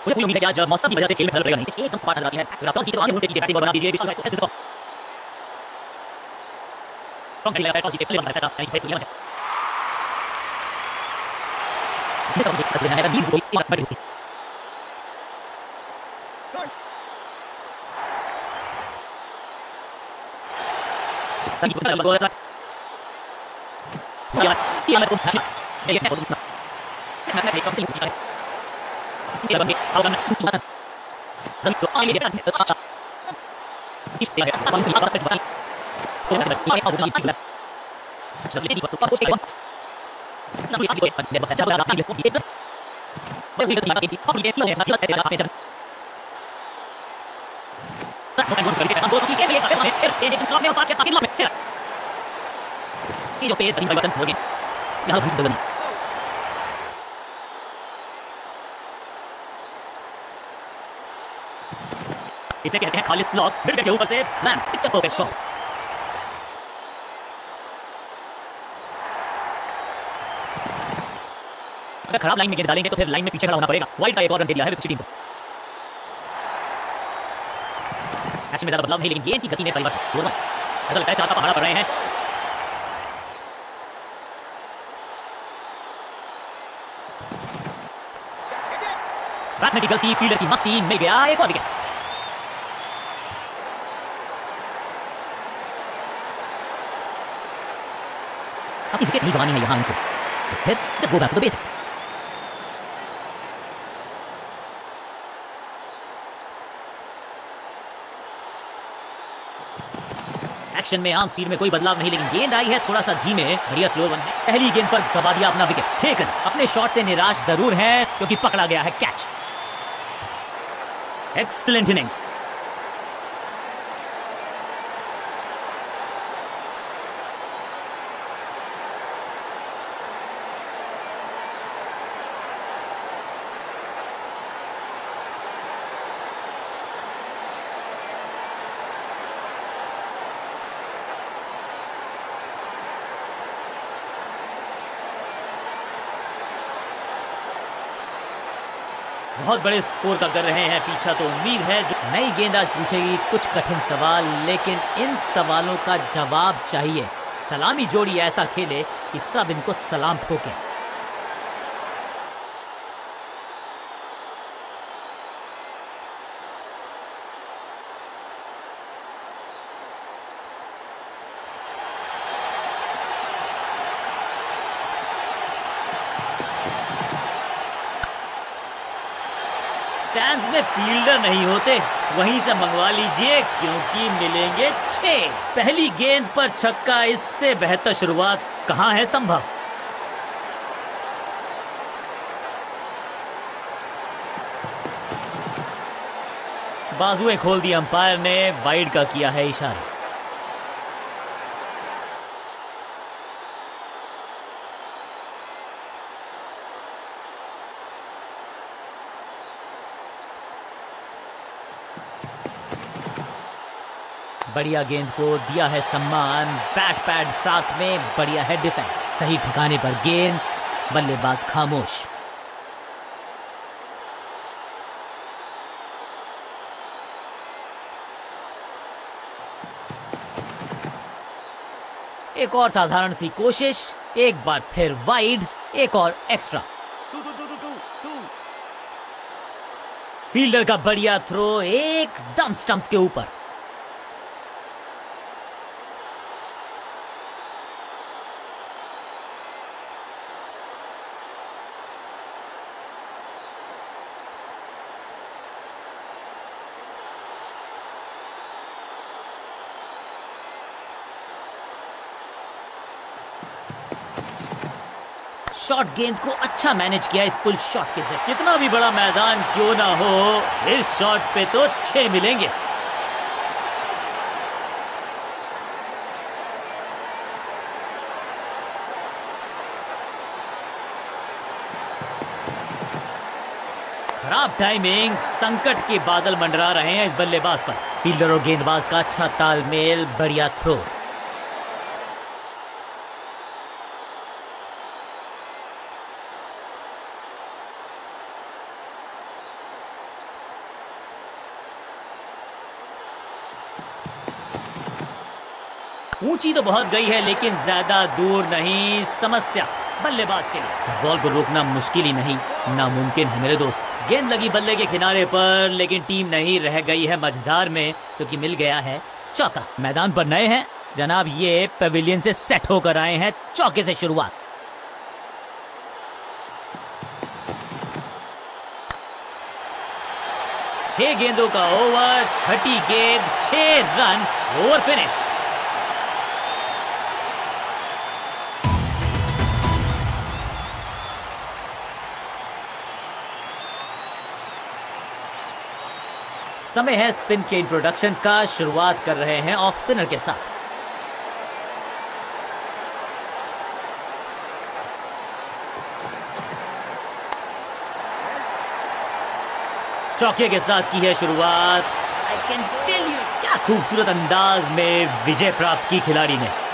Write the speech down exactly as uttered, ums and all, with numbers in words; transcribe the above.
मुझे पूरी उम्मीद है कि आज मौसम की वजह से खेल में खलल पड़ेगा नहीं। एकदम स्मार्ट नजर आती है। अगर आप टॉस जीते तो आगे मुड़ के कीजिए, बैटिंग बना दीजिए। विशाल भाई ऐसे तो स्ट्रांग बैटिंग लगातार टॉस जीते प्ले बना सकता है। यानी इसको लिया जाए। ये सब सच में है। लीड कोई एक बैटिंग उसकी तंगी को नंबर दो या या मैं तुम सच में ये बहुत मस्त मैं मैं से कम नहीं है ये बंदे आउट करना जल्दी तो आगे ये करना अच्छा इस तरह से हम बात करते हैं तो मैं ये आउट नहीं है चलिए ये बात सोच के ना कोई आगे से मैं बता रहा हूं ये बस ये बात की अब ये नहीं है ना तेरा पे चल मैं बोल रही हूं हम दो की ये ये ये स्लॉट में बात करते हैं तेरा ये जो पेस बड़ी परिवर्तन हो गए यहां भूल जगह नहीं इसे कहते हैं खालिद स्लॉट मिड के ऊपर से स्लैम पिक्चर परफेक्ट शॉट अगर खराब लाइन में गेंद डालेंगे तो फिर लाइन में पीछे खड़ा होना पड़ेगा। वाइड का एक और रन दे दिया है पिछली टीम को। एक्शन में ज्यादा बदलाव नहीं लेकिन गेंद की गति में परिवर्तन स्कोर ऐसा लगता है चार का पहाड़ा पड़ रहे हैं। बैट्समैन की गलती फील्डर की मस्ती मिल गया एक और विकेट। अपनी विकेट नहीं गंवानी है यहां इनको तो फिर just go back to the basics. Action में आर्म स्पीड में कोई बदलाव नहीं लेकिन गेंद आई है थोड़ा सा धीमे। बढ़िया स्लो वन है। पहली गेंद पर दबा दिया अपना विकेट। टेकन अपने शॉट से निराश जरूर है क्योंकि पकड़ा गया है कैच। Excellent innings. बहुत बड़े स्कोर का कर रहे हैं पीछा तो उम्मीद है जो नई गेंदबाज पूछेगी कुछ कठिन सवाल लेकिन इन सवालों का जवाब चाहिए। सलामी जोड़ी ऐसा खेले कि सब इनको सलाम ठोके। स्टैंड्स में फील्डर नहीं होते वहीं से मंगवा लीजिए क्योंकि मिलेंगे छह। पहली गेंद पर छक्का इससे बेहतर शुरुआत कहां है संभव। बाजुएं खोल दी अंपायर ने वाइड का किया है इशारा। बढ़िया गेंद को दिया है सम्मान। बैट पैड साथ में बढ़िया है डिफेंस। सही ठिकाने पर गेंद। बल्लेबाज खामोश। एक और साधारण सी कोशिश। एक बार फिर वाइड। एक और एक्स्ट्रा। फील्डर का बढ़िया थ्रो एकदम स्टंप्स के ऊपर। शॉट गेंद को अच्छा मैनेज किया इस पुल शॉट के जरिए। कितना भी बड़ा मैदान क्यों ना हो इस शॉट पे तो छह मिलेंगे। खराब टाइमिंग। संकट के बादल मंडरा रहे हैं इस बल्लेबाज पर। फील्डर और गेंदबाज का अच्छा तालमेल। बढ़िया थ्रो। ऊंची तो बहुत गई है लेकिन ज्यादा दूर नहीं। समस्या बल्लेबाज के लिए। इस बॉल को रोकना मुश्किल ही नहीं, नामुमकिन है मेरे दोस्त। गेंद लगी बल्ले के किनारे पर, लेकिन टीम नहीं रह गई है मझधार में क्योंकि मिल गया है चौका। मैदान पर नए हैं जनाब, ये पेविलियन से सेट होकर आए हैं। चौके से शुरुआत। छह गेंदों का ओवर, छठी गेंद, छह रन, ओवर फिनिश। समय है स्पिन के इंट्रोडक्शन का। शुरुआत कर रहे हैं ऑफ स्पिनर के साथ। चौके के साथ की है शुरुआत। आई कैन टेल यू, क्या खूबसूरत अंदाज में विजय प्राप्त की खिलाड़ी ने।